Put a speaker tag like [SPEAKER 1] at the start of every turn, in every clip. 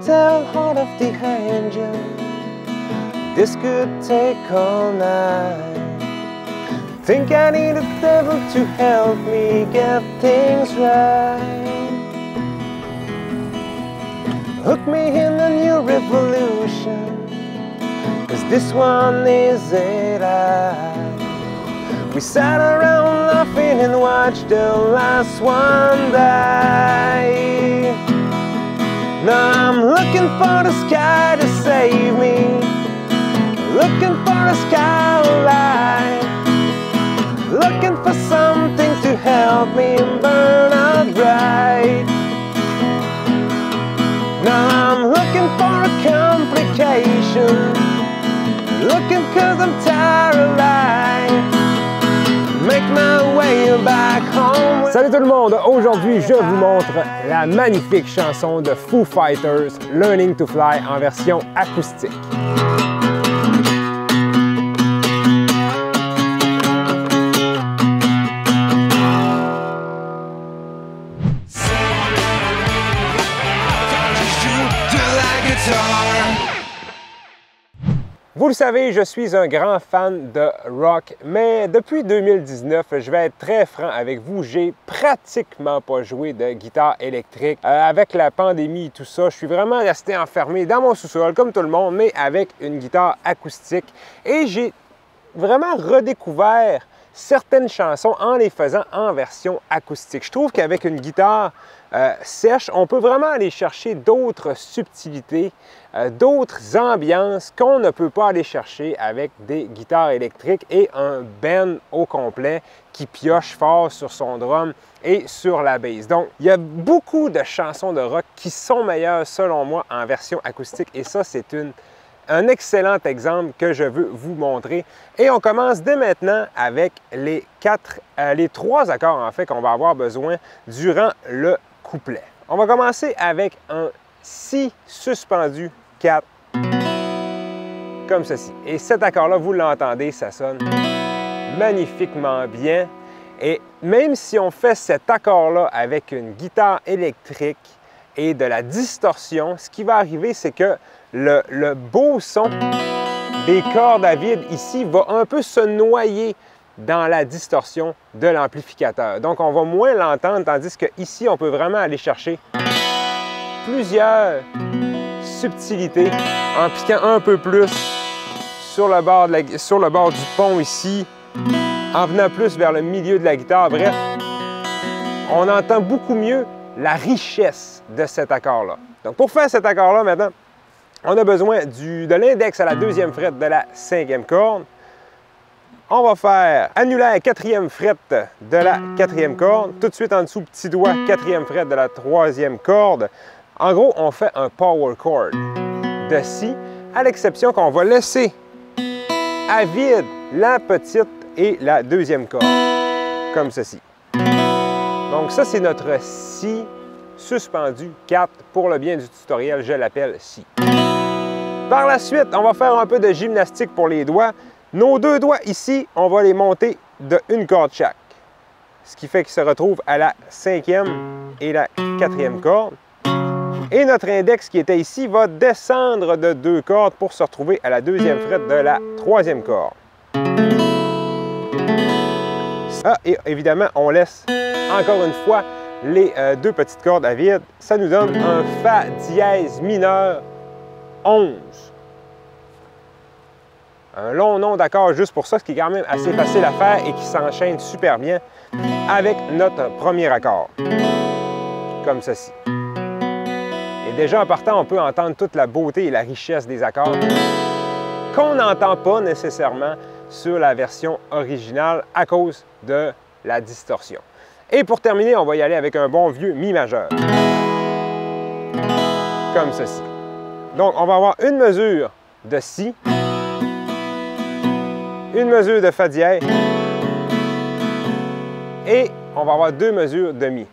[SPEAKER 1] tell heart of the angel, this could take all night. Think I need a devil to help me get things right. Hook me in a new revolution, 'cause this one isn't I. We sat around laughing and watched the last one die. Now I'm looking for the sky to save me, looking for a skyline, looking for something to help me burn out right. Now I'm looking for a complication, looking 'cause I'm tired of life. Make my way back home. Salut tout le monde! Aujourd'hui, je vous montre la magnifique chanson de Foo Fighters, Learning to Fly, en version acoustique. Vous le savez, je suis un grand fan de rock, mais depuis 2019, je vais être très franc avec vous, j'ai pratiquement pas joué de guitare électrique. Avec la pandémie et tout ça, je suis vraiment resté enfermé dans mon sous-sol, comme tout le monde, mais avec une guitare acoustique. Et j'ai vraiment redécouvert certaines chansons en les faisant en version acoustique. Je trouve qu'avec une guitare sèche, on peut vraiment aller chercher d'autres subtilités, d'autres ambiances qu'on ne peut pas aller chercher avec des guitares électriques et un band au complet qui pioche fort sur son drum et sur la bass. Donc, il y a beaucoup de chansons de rock qui sont meilleures, selon moi, en version acoustique, et ça, c'est un excellent exemple que je veux vous montrer. Et on commence dès maintenant avec les trois accords, en fait, qu'on va avoir besoin durant le couplet. On va commencer avec un Si suspendu 4, comme ceci. Et cet accord-là, vous l'entendez, ça sonne magnifiquement bien. Et même si on fait cet accord-là avec une guitare électrique et de la distorsion, ce qui va arriver, c'est que le beau son des cordes à vide ici va un peu se noyer dans la distorsion de l'amplificateur. Donc, on va moins l'entendre, tandis qu'ici, on peut vraiment aller chercher plusieurs subtilités en piquant un peu plus sur le bord du pont ici, en venant plus vers le milieu de la guitare. Bref, on entend beaucoup mieux la richesse de cet accord-là. Donc, pour faire cet accord-là, maintenant, on a besoin de l'index à la deuxième frette de la cinquième corde. On va faire annulaire quatrième frette de la quatrième corde. Tout de suite en dessous, petit doigt, quatrième frette de la troisième corde. En gros, on fait un power chord de Si, à l'exception qu'on va laisser à vide la petite et la deuxième corde, comme ceci. Donc ça, c'est notre Si suspendu 4. Pour le bien du tutoriel, je l'appelle Si. Par la suite, on va faire un peu de gymnastique pour les doigts. Nos deux doigts ici, on va les monter de une corde chaque. Ce qui fait qu'ils se retrouvent à la cinquième et la quatrième corde. Et notre index qui était ici va descendre de 2 cordes pour se retrouver à la deuxième frette de la troisième corde. Ah, et évidemment, on laisse encore une fois les deux petites cordes à vide. Ça nous donne un Fa dièse mineur 11. Un long nom d'accord juste pour ça, ce qui est quand même assez facile à faire et qui s'enchaîne super bien avec notre premier accord, comme ceci. Et déjà en partant, on peut entendre toute la beauté et la richesse des accords qu'on n'entend pas nécessairement sur la version originale à cause de la distorsion. Et pour terminer, on va y aller avec un bon vieux Mi majeur, comme ceci. Donc, on va avoir une mesure de Si, une mesure de Fa dièse et on va avoir 2 mesures de Mi.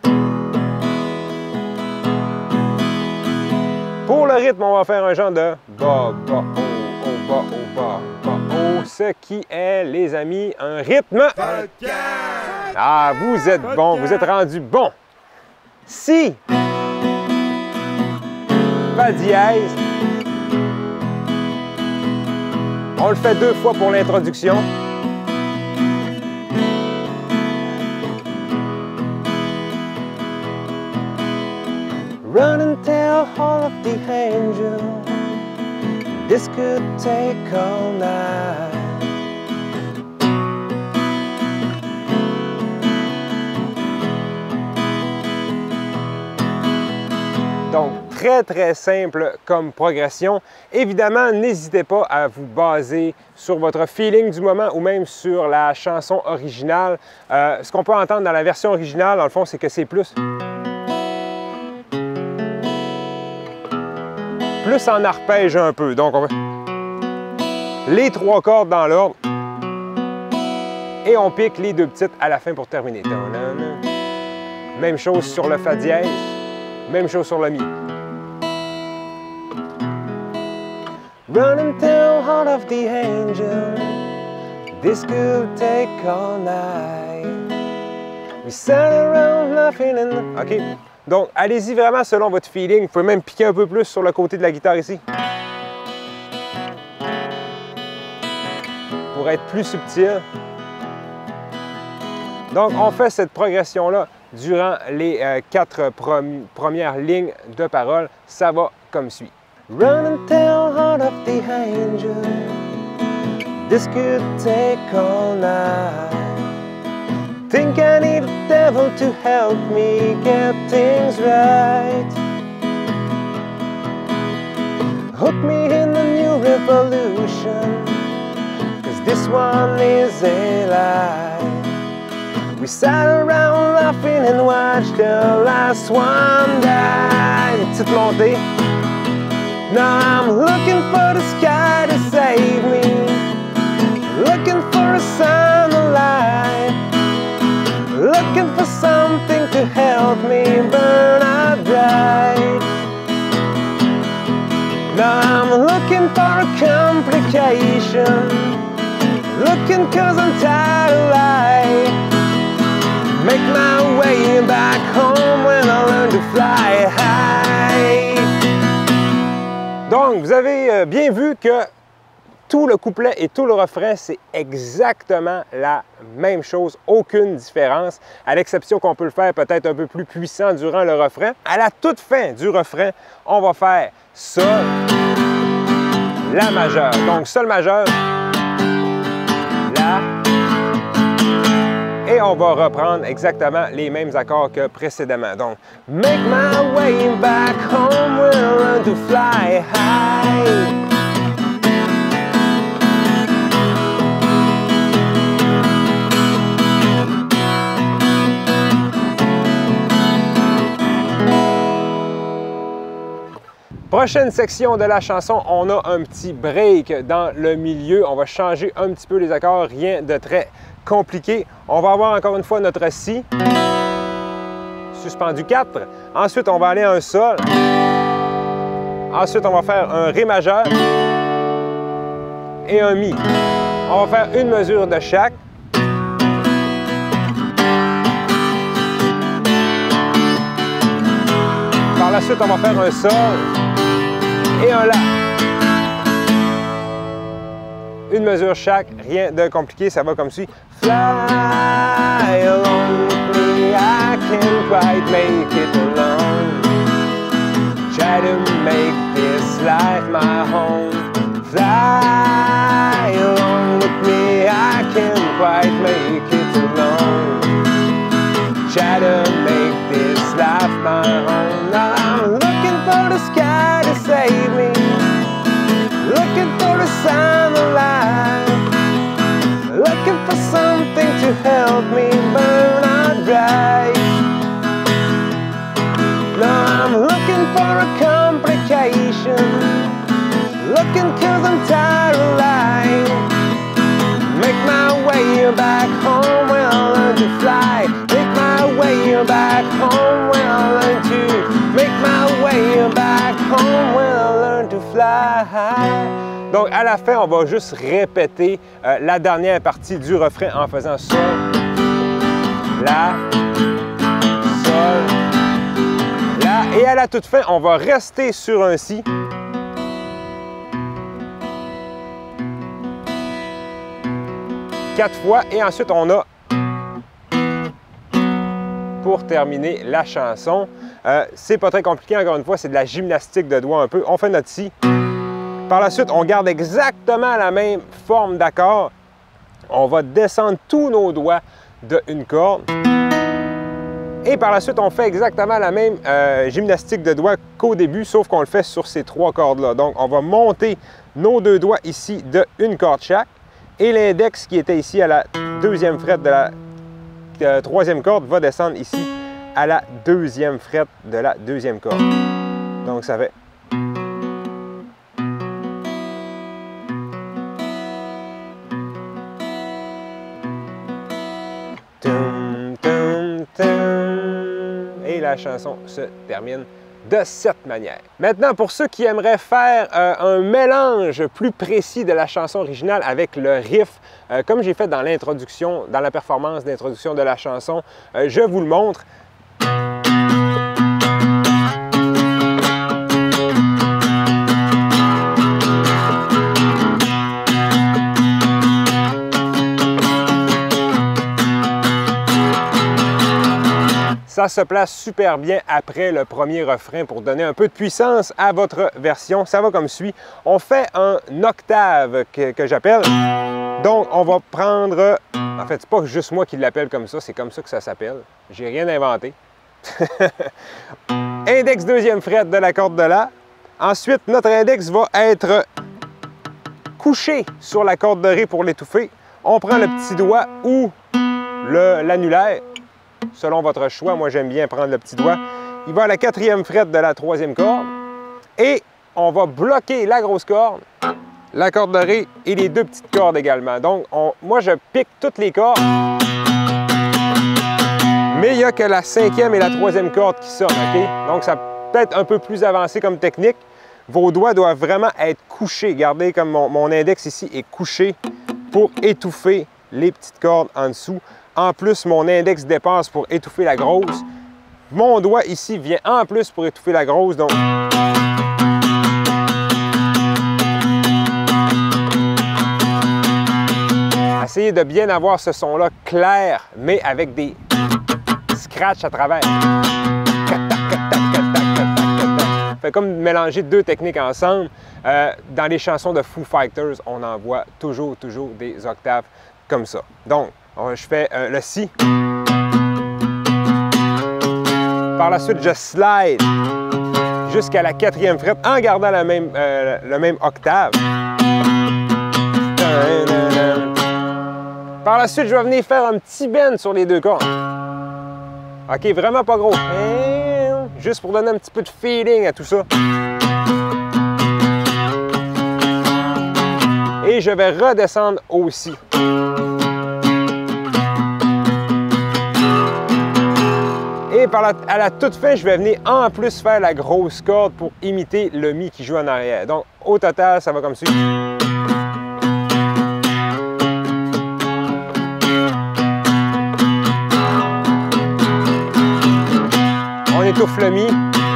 [SPEAKER 1] Pour le rythme, on va faire un genre de Ba, Ba, Oh, Oh, Ba, Oh, Ba, Ba, Oh, ce qui est, les amis, un rythme. Ah, vous êtes bons, vous êtes rendus bons. Si. Fa dièse. On le fait 2 fois pour l'introduction. Run and tell all of the angels this could take all night. Donc, très simple comme progression. Évidemment, n'hésitez pas à vous baser sur votre feeling du moment ou même sur la chanson originale. Ce qu'on peut entendre dans la version originale, dans le fond, c'est que c'est plus en arpège un peu. Donc, on va les 3 cordes dans l'ordre et on pique les 2 petites à la fin pour terminer. Même chose sur le Fa dièse. Même chose sur le Mi. Run and tell all of the angels this could take all night. We sat around laughing and... OK. Donc, allez-y vraiment selon votre feeling. Vous pouvez même piquer un peu plus sur le côté de la guitare ici. Pour être plus subtil. Donc, on fait cette progression-là durant les 4 premières lignes de parole. Ça va comme suit. Run and tell all of the angels this could take all night. Think I need a devil to help me get things right. Hook me in the new revolution, 'cause this one is a lie. We sat around laughing and watched the last one die. Une petite montée. Now I'm looking for the sky to save me, looking for a sign of light, looking for something to help me burn out bright. Now I'm looking for a complication, looking 'cause I'm tired of life. Make my way back home when I learn to fly high. Donc, vous avez bien vu que tout le couplet et tout le refrain, c'est exactement la même chose, aucune différence, à l'exception qu'on peut le faire peut-être un peu plus puissant durant le refrain. À la toute fin du refrain, on va faire Sol, La majeur. Donc, Sol majeur, La, et on va reprendre exactement les mêmes accords que précédemment. Donc, Make my way back home when I learn to fly high. Prochaine section de la chanson, on a un petit break dans le milieu. On va changer un petit peu les accords, rien de très compliqué. On va avoir encore une fois notre Si, suspendu 4. Ensuite, on va aller à un Sol. Ensuite, on va faire un Ré majeur et un Mi. On va faire une mesure de chaque. Par la suite, on va faire un Sol et un La. Une mesure chaque, rien de compliqué, ça va comme suit. Fly along with me, I can't quite make it alone. Try to make this life my home. Fly along with me, I can't quite make it alone. Try to make this life my home. Now I'm looking for the sky to save me, looking for a sign of life, looking for something to help me burn out bright. Now I'm looking for a complication, looking 'cause I'm tired of life. Make my way back home when I learn to fly. Make my way back home when I learn to. Make my way back home when I learn to fly. Donc à la fin, on va juste répéter la dernière partie du refrain en faisant Sol, La, Sol, La Et à la toute fin, on va rester sur un Si. Quatre fois. Et ensuite, on a pour terminer la chanson. C'est pas très compliqué, encore une fois, c'est de la gymnastique de doigts un peu. On fait notre Si. Par la suite, on garde exactement la même forme d'accord. On va descendre tous nos doigts d'une corde. Et par la suite, on fait exactement la même gymnastique de doigts qu'au début, sauf qu'on le fait sur ces trois cordes-là. Donc, on va monter nos deux doigts ici d'une corde chaque. Et l'index qui était ici à la deuxième frette de la troisième corde va descendre ici à la deuxième frette de la deuxième corde. Donc, ça fait... Et la chanson se termine de cette manière. Maintenant, pour ceux qui aimeraient faire un mélange plus précis de la chanson originale avec le riff, comme j'ai fait dans l'introduction, dans la performance d'introduction de la chanson, je vous le montre. Ça se place super bien après le premier refrain pour donner un peu de puissance à votre version. Ça va comme suit. On fait un octave que j'appelle. Donc, on va prendre... En fait, c'est pas juste moi qui l'appelle comme ça, c'est comme ça que ça s'appelle. J'ai rien inventé. Index deuxième frette de la corde de La. Ensuite, notre index va être couché sur la corde de Ré pour l'étouffer. On prend le petit doigt ou l'annulaire. Selon votre choix, moi j'aime bien prendre le petit doigt. Il va à la quatrième frette de la troisième corde. Et on va bloquer la grosse corde, la corde de Ré et les deux petites cordes également. Donc, moi je pique toutes les cordes. Mais il n'y a que la cinquième et la troisième corde qui sonnent, OK? Donc, ça peut être un peu plus avancé comme technique. Vos doigts doivent vraiment être couchés. Regardez comme mon index ici est couché pour étouffer les petites cordes en dessous. En plus, mon index dépasse pour étouffer la grosse. Mon doigt ici vient en plus pour étouffer la grosse. Donc, essayez de bien avoir ce son-là clair, mais avec des scratchs à travers. Fait comme mélanger deux techniques ensemble. Dans les chansons de Foo Fighters, on en voit toujours des octaves comme ça. Donc, je fais le Si. Par la suite, je slide jusqu'à la quatrième frette en gardant le même octave. Par la suite, je vais venir faire un petit bend sur les deux cordes. OK, vraiment pas gros. Juste pour donner un petit peu de feeling à tout ça. Et je vais redescendre au Si. Et à la toute fin, je vais venir en plus faire la grosse corde pour imiter le Mi qui joue en arrière. Donc, au total, ça va comme suit. On étouffe le Mi.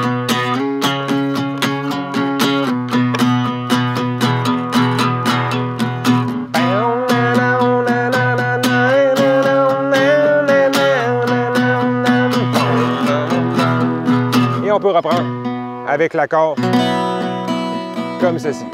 [SPEAKER 1] On peut reprendre avec l'accord comme ceci.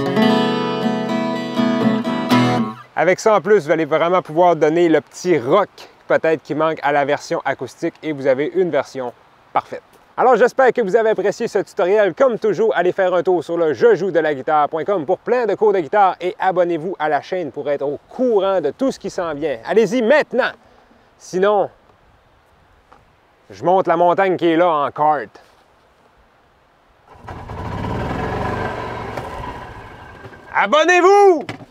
[SPEAKER 1] Avec ça en plus, vous allez vraiment pouvoir donner le petit rock peut-être qui manque à la version acoustique et vous avez une version parfaite. Alors j'espère que vous avez apprécié ce tutoriel. Comme toujours, allez faire un tour sur le jejouxdelaguitare.com pour plein de cours de guitare et abonnez-vous à la chaîne pour être au courant de tout ce qui s'en vient. Allez-y maintenant! Sinon, je monte la montagne qui est là en kart. Abonnez-vous!